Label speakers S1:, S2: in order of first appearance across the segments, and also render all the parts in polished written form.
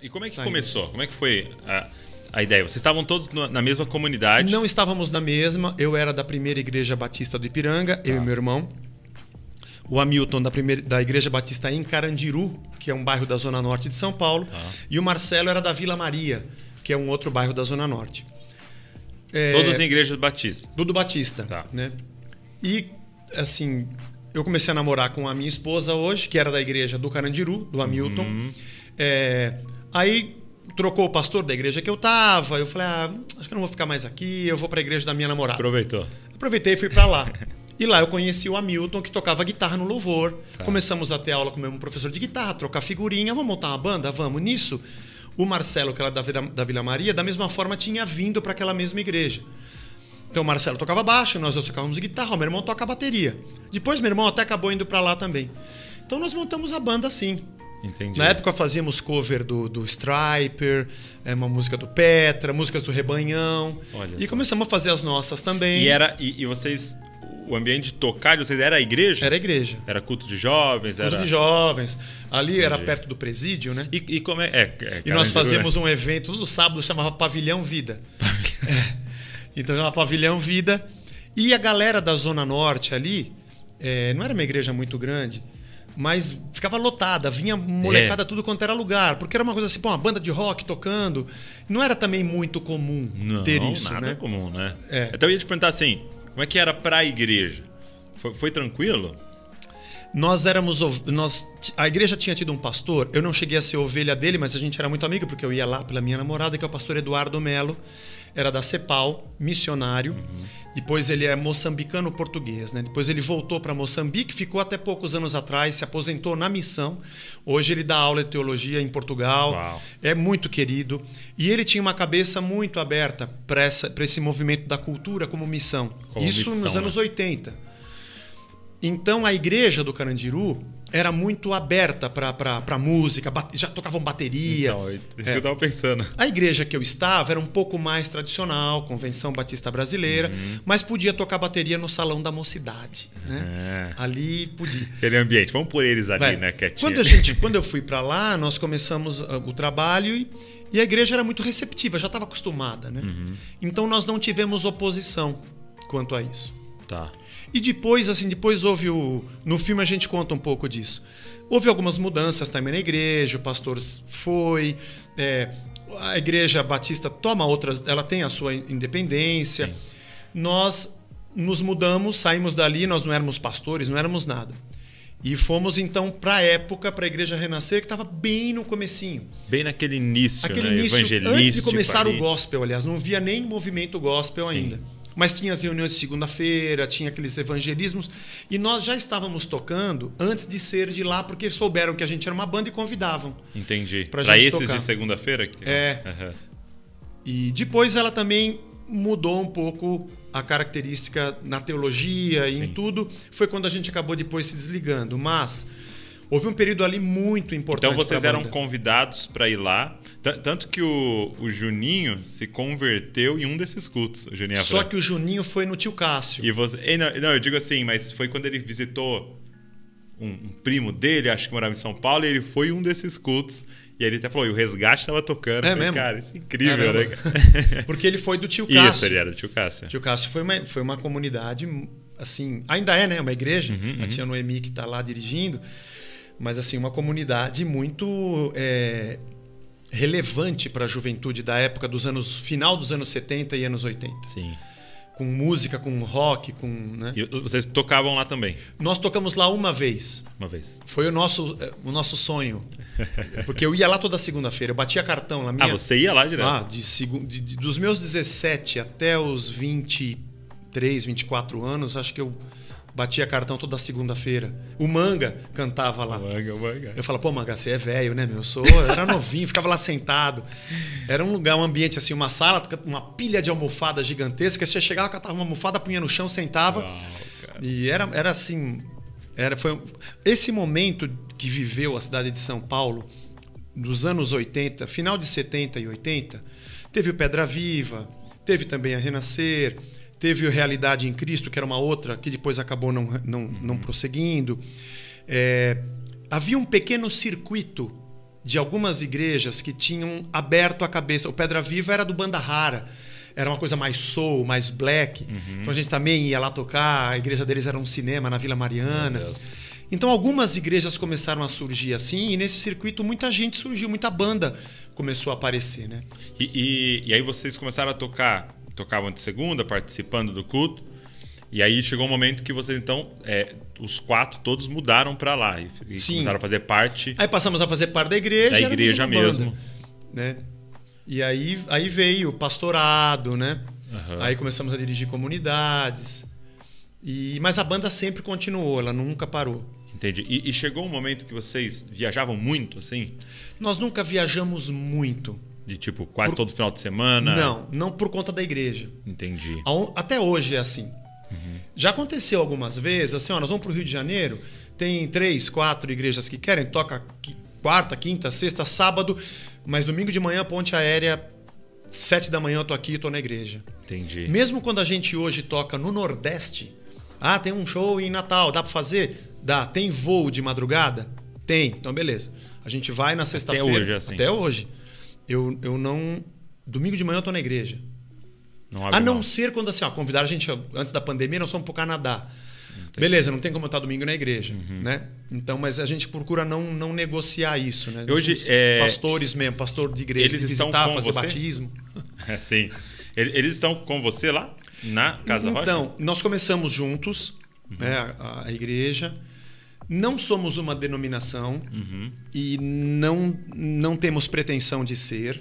S1: E como é que
S2: Saímos.
S1: começou? Como é que foi a ideia? Vocês estavam todos na mesma comunidade?
S2: Não estávamos na mesma. Eu era da primeira igreja batista do Ipiranga, eu e meu irmão. O Hamilton da Igreja Batista em Carandiru, que é um bairro da Zona Norte de São Paulo. E o Marcelo era da Vila Maria, que é um outro bairro da Zona Norte.
S1: Todos em igreja batista?
S2: Tudo batista. Né? E, assim, eu comecei a namorar com a minha esposa hoje, que era da igreja do Carandiru, do Hamilton. Aí trocou o pastor da igreja que eu tava. Eu falei, acho que eu não vou ficar mais aqui, eu vou para a igreja da minha namorada.
S1: Aproveitou.
S2: Aproveitei e fui para lá. E lá eu conheci o Hamilton, que tocava guitarra no louvor. Começamos a ter aula com o mesmo professor de guitarra, trocar figurinha. Vamos montar uma banda? Vamos. Nisso, o Marcelo, que era da Vila Maria, da mesma forma tinha vindo para aquela mesma igreja. Então o Marcelo tocava baixo, nós tocávamos guitarra, o meu irmão toca bateria. Depois meu irmão até acabou indo para lá também. Então nós montamos a banda assim.
S1: Entendi.
S2: Na época fazíamos cover do Striper, uma música do Petra, músicas do Rebanhão. E começamos a fazer as nossas também.
S1: E vocês... O ambiente de tocar de vocês era a igreja?
S2: Era a igreja.
S1: Era culto de jovens?
S2: Culto de jovens. Ali era perto do presídio, né?
S1: E como
S2: e nós fazíamos um evento todo sábado, chamava Pavilhão Vida. Então chamava Pavilhão Vida. E a galera da Zona Norte ali, não era uma igreja muito grande, mas ficava lotada, vinha molecada tudo quanto era lugar, porque era uma coisa assim, uma banda de rock tocando. Não era também muito comum ter isso,
S1: nada
S2: né?
S1: comum, né? Então eu ia te perguntar assim, como é que era para a igreja? Foi tranquilo?
S2: A igreja tinha tido um pastor, eu não cheguei a ser ovelha dele, mas a gente era muito amigo, porque eu ia lá pela minha namorada, que é o pastor Eduardo Melo, era da CEPAL, missionário. Depois ele é moçambicano-português, né? Depois ele voltou para Moçambique, ficou até poucos anos atrás, se aposentou na missão. Hoje ele dá aula de teologia em Portugal.
S1: Uau.
S2: É muito querido. E ele tinha uma cabeça muito aberta para esse movimento da cultura como missão. Nos anos 80. Então a igreja do Carandiru era muito aberta para música, já tocavam bateria.
S1: Então, isso que eu estava pensando.
S2: A igreja que eu estava era um pouco mais tradicional, Convenção Batista Brasileira, mas podia tocar bateria no Salão da Mocidade. Né? Ali podia.
S1: Aquele ambiente, vamos pôr eles ali, né, quietinho.
S2: Quando eu fui para lá, nós começamos o trabalho e a igreja era muito receptiva, já estava acostumada. Né? Então nós não tivemos oposição quanto a isso.
S1: Tá.
S2: E depois houve no filme a gente conta um pouco disso. Houve algumas mudanças também na igreja, o pastor foi, a igreja batista toma outras, ela tem a sua independência.
S1: Sim.
S2: Nós nos mudamos, saímos dali, nós não éramos pastores, não éramos nada. E fomos então para a igreja Renascer, que estava bem no comecinho.
S1: Bem naquele início,
S2: evangelístico. Antes de começar o gospel, aliás, não via nem movimento gospel ainda. Mas tinha as reuniões de segunda-feira, tinha aqueles evangelismos. E nós já estávamos tocando antes de ser de lá, porque souberam que a gente era uma banda e convidavam.
S1: Entendi. Para esses tocar. De segunda-feira?
S2: E depois ela também mudou um pouco a característica na teologia e em tudo. Foi quando a gente acabou depois se desligando. Mas houve um período ali muito importante.
S1: Então vocês eram convidados para ir lá. Tanto que o Juninho se converteu em um desses cultos. O Juninho
S2: Só que o Juninho foi no tio Cássio.
S1: Não, eu digo assim, mas foi quando ele visitou um primo dele, acho que morava em São Paulo, e ele foi em um desses cultos. E ele até falou, e o Resgate estava tocando.
S2: Mesmo? Cara,
S1: isso é incrível, né?
S2: Porque ele foi do tio Cássio.
S1: Isso, ele era do tio Cássio.
S2: O tio Cássio foi uma comunidade, assim, ainda é, né? Uma igreja. A tia Noemi que está lá dirigindo. Mas assim, uma comunidade muito relevante para a juventude da época final dos anos 70 e anos 80.
S1: Sim.
S2: Com música, com rock, né?
S1: E vocês tocavam lá também?
S2: Nós tocamos lá uma vez.
S1: Uma vez.
S2: Foi o nosso sonho. Porque eu ia lá toda segunda-feira, eu batia cartão lá.
S1: Você ia lá direto?
S2: Dos meus 17 até os 23, 24 anos, acho que eu batia cartão toda segunda-feira. O Manga cantava lá.
S1: O Manga.
S2: Eu falava, pô, Manga, você é velho, né, meu? Eu era novinho, ficava lá sentado. Era um lugar, um ambiente assim, uma sala, uma pilha de almofada gigantesca. Você chegava, catava uma almofada, punha no chão, sentava.
S1: Uau,
S2: e era assim... Esse momento que viveu a cidade de São Paulo, dos anos 80, final de 70 e 80, teve o Pedra Viva, teve também a Renascer... Teve o Realidade em Cristo, que era uma outra, que depois acabou não prosseguindo. Havia um pequeno circuito de algumas igrejas que tinham aberto a cabeça. O Pedra Viva era do Banda Rara. Era uma coisa mais soul, mais black. Então a gente também ia lá tocar. A igreja deles era um cinema na Vila Mariana. Então algumas igrejas começaram a surgir assim. E nesse circuito muita gente surgiu, muita banda começou a aparecer, né?
S1: E aí vocês começaram a tocar. Tocavam de segunda, participando do culto. E aí chegou um momento que vocês, então, os 4 todos mudaram para lá. E começaram a fazer parte...
S2: Aí passamos a fazer parte da igreja.
S1: Da igreja mesmo.
S2: Banda, né? E aí veio o pastorado, né? Aí começamos a dirigir comunidades. Mas a banda sempre continuou, ela nunca parou.
S1: Entendi. E chegou um momento que vocês viajavam muito, assim?
S2: Nós nunca viajamos muito.
S1: De tipo, quase todo final de semana?
S2: Não por conta da igreja.
S1: Entendi.
S2: Até hoje é assim. Já aconteceu algumas vezes, assim, nós vamos para o Rio de Janeiro, tem 3, 4 igrejas que querem, toca quarta, quinta, sexta, sábado, mas domingo de manhã, ponte aérea, 7 da manhã eu tô aqui, eu tô na igreja.
S1: Entendi.
S2: Mesmo quando a gente hoje toca no Nordeste, tem um show em Natal, dá para fazer? Dá. Tem voo de madrugada? Tem. Então, beleza. A gente vai na sexta-feira.
S1: Até hoje, assim.
S2: Até hoje. Eu não... Domingo de manhã eu tô na igreja.
S1: A
S2: não ser quando assim, convidaram a gente antes da pandemia, nós fomos pro Canadá.
S1: Entendi.
S2: Beleza, não tem como eu estar domingo na igreja, né? Então, mas a gente procura não negociar isso, né?
S1: Hoje
S2: pastores mesmo, pastor de igreja,
S1: eles estão
S2: visitar,
S1: com
S2: fazer
S1: você?
S2: batismo.
S1: Sim. Eles estão com você lá na Casa Rocha?
S2: Então, nós começamos juntos, né, a igreja. Não somos uma denominação e não temos pretensão de ser.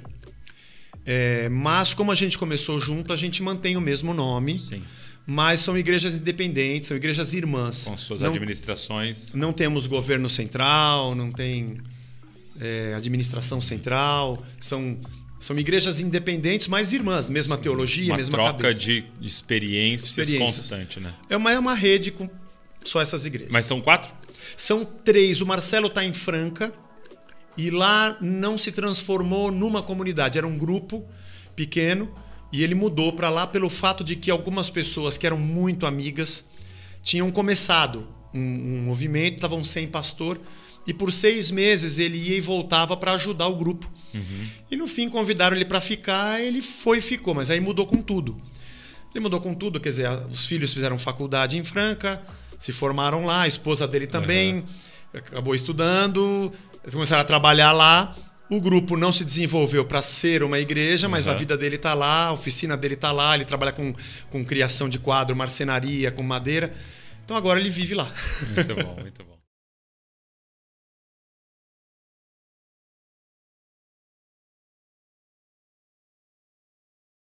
S2: Mas como a gente começou junto, a gente mantém o mesmo nome.
S1: Sim.
S2: Mas são igrejas independentes, são igrejas irmãs.
S1: Com suas administrações.
S2: Não temos governo central, não tem administração central. São igrejas independentes, mas irmãs. Mesma teologia, mesma cabeça. Uma
S1: troca de experiências constante, né?
S2: É uma rede com só essas igrejas.
S1: Mas são 4?
S2: São 3. O Marcelo está em Franca. E lá não se transformou numa comunidade, era um grupo pequeno e ele mudou para lá pelo fato de que algumas pessoas que eram muito amigas tinham começado um movimento, estavam sem pastor e por 6 meses ele ia e voltava para ajudar o grupo. E no fim convidaram ele para ficar, ele foi e ficou, mas aí mudou com tudo. Ele mudou com tudo, quer dizer, os filhos fizeram faculdade em Franca, se formaram lá, a esposa dele também, acabou estudando... Eles começaram a trabalhar lá. O grupo não se desenvolveu para ser uma igreja, mas a vida dele está lá, a oficina dele está lá. Ele trabalha com criação de quadro, marcenaria, com madeira. Então agora ele vive lá.
S1: Muito bom, muito bom.